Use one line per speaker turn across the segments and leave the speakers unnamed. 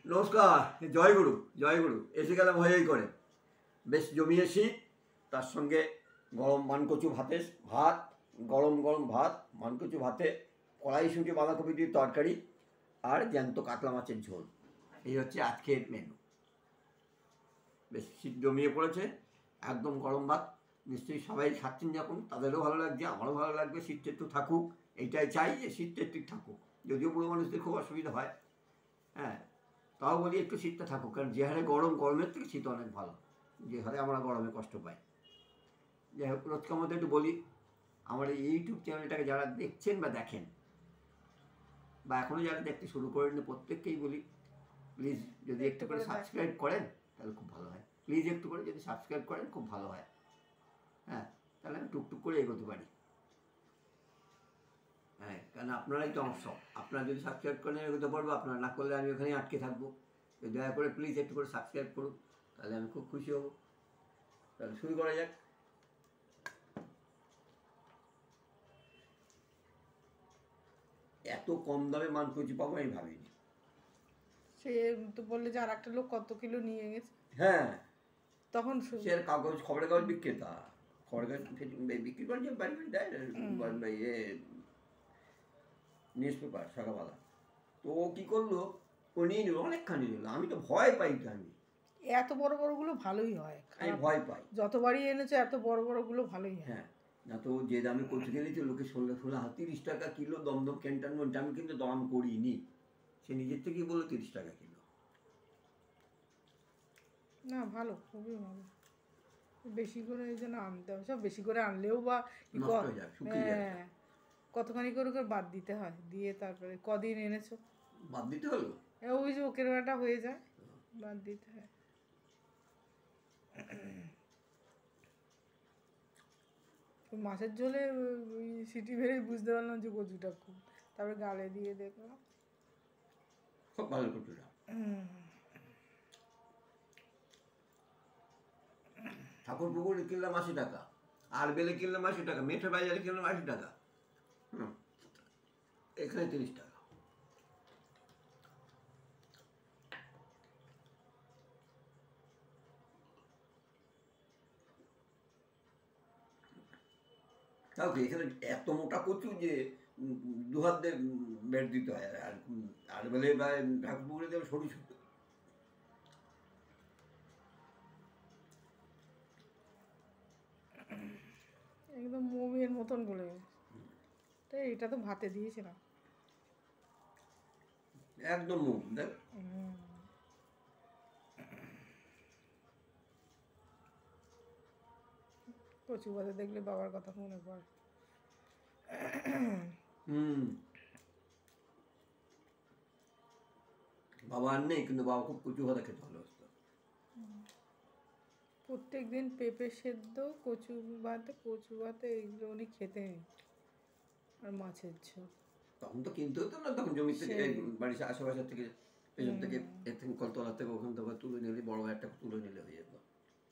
নমস্কার, জয়গুরু জয়গুরু। এসে গেলাম হয়েই করে, বেশ জমিয়ে শীত, তার সঙ্গে গরম মানকচু ভাত, গরম গরম ভাত, মানকচু ভাতে কড়াইশুঁটি বাঁধাকপি দিয়ে তরকারি আর জ্যান্ত কাতলা মাছের ঝোল। এই হচ্ছে আজকের মেনু। বেশ শীত জমিয়ে পড়েছে, একদম গরম ভাত। নিশ্চয়ই সবাই খাচ্ছেন যখন, তাদেরও ভালো লাগছে, আমারও ভালো লাগবে। শীতটা একটু থাকুক, এইটাই চাই যে শীতটা একটু থাকুক। যদিও বুড়ো মানুষদের খুব অসুবিধা হয়, হ্যাঁ, তাও বলি একটু শীতটা থাকুক, কারণ যে হারে গরমের থেকে শীত অনেক ভালো, যে হারে আমরা গরমে কষ্ট পাই। যাই হোক, রোজকার মধ্যে একটু বলি, আমার এই ইউটিউব চ্যানেলটাকে যারা দেখছেন বা দেখেন, বা এখনও যারা দেখতে শুরু করেন, প্রত্যেককেই বলি, প্লিজ যদি একটু করে সাবস্ক্রাইব করেন তাহলে খুব ভালো হয়। প্লিজ একটু করে যদি সাবস্ক্রাইব করেন খুব ভালো হয়, হ্যাঁ, তাহলে আমি টুকটুক করে এগোতে পারি। হ্যাঁ, কারণ আপনারাই তো আমার সব। আপনারা যদি সাবস্ক্রাইব করেন এগোতে পারবো, আপনারা না করলে আমি ওখানেই আটকে থাকবো। দয়া করে প্লিজ একটু করে সাবস্ক্রাইব করুন, তাহলে আমি খুব খুশি হব। তাহলে শুরু করা যাক। এত কম দামে মানকচু পাবো আমি ভাবিনি।
সে তো বললে যে আর একটা লোক কত কিলো নিয়ে গেছে,
হ্যাঁ,
তখন
সে কাগজ, খবরের কাগজ বিক্রেতা, খবরের কাগজ বিক্রি করে যে বাড়ি বাড়ি দেয় নিউজ পেপার শাখাওয়ালা। তো ও কী করলো, ও নিয়ে নিল, অনেকখানি নিল। আমি তো ভয় পাই, তো আমি
এত বড় বড়গুলো ভালোই হয়,
আমি ভয় পাই।
যতবারই এনেছে এত বড় বড়গুলো ভালোই হয়।
হ্যাঁ, না তো যে দামে করতে গেলেছে লোকে 16-30 টাকা কিলো দমদম ক্যান্টনমেন্ট। আমি কিন্তু দাম করিনি, সে নিজের থেকেই বললো 30 টাকা কিলো।
না, ভালো, খুবই ভালো। বেশি করে এই জন্য আনতে হবে, সব বেশি করে আনলেও বা
নষ্ট হয়ে যায়, শুকিয়ে যায়।
কতখানি করে করে বাদ দিতে হয়, দিয়ে তারপরে কদিন এনেছো
বাদ দিতে হলো,
ওই যে ওকের বেটা হয়ে যায়, বাদ দিতে হয়। মাছের ঝোলে ওই সিটি মেরেই বুঝতে পারলাম যে কচুটা খুব, তারপরে গালে দিয়ে দেখলাম
খুব ভালো কচুটা। ঠাকুর পুকুরে কিনলাম 80 টাকা, আর বেলে কিনলাম 80 টাকা, মেঠে বাজারে কিনলাম 80 টাকা, এখানে 30 টাকা। তাও কি এখানে এত মোটা কচু যে 2 হাত দিয়ে বেড দিতে হয়, আর বেলে বা ঠাকুর পুকুরে দেবে সরু ছোট।
একদম মোমের মতন বলে, তাই এটা তো ভাতে দিয়েছিলাম
একদম মুখ দেখ।
কচু ভাতে দেখলে বাবার কথা মনে পড়ে।
বাবা আর নেই, কিন্তু বাবা খুব কচু ভাতা খেতে ভালোবাসতো।
প্রত্যেক দিন পেঁপে সেদ্ধ, কচু ভাতে এইগুলো উনি খেতেন, আর মাছের ঝোল।
তখন তো কিনতে হতো না, তখন জমি থেকে, বাড়ির আশেপাশের থেকে, পেছন থেকে, এর থেকে কলতলা থেকে, ওখান থেকে তুলে নিলে, বড় একটা তুলে নিলে হয়ে যেত।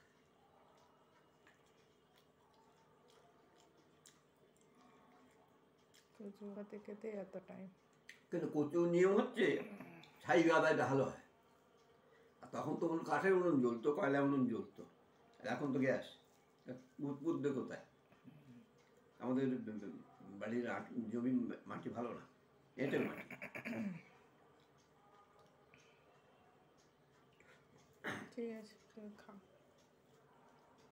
কচু ভাতে খেতে এত টাইম।
কিন্তু কচু নিয়ম হচ্ছে ছাই গাদায় ভালো হয়। আর তখন তো কাঠের উনুন জ্বলতো, কয়লা উনুন জ্বলতো, আর এখন তো গ্যাস। বুঝবে কোথায়? আমাদের বাড়ির জমি মাটি ভালো না, এঁটেল মাটি।
ঠিক আছে, তুমি খাও।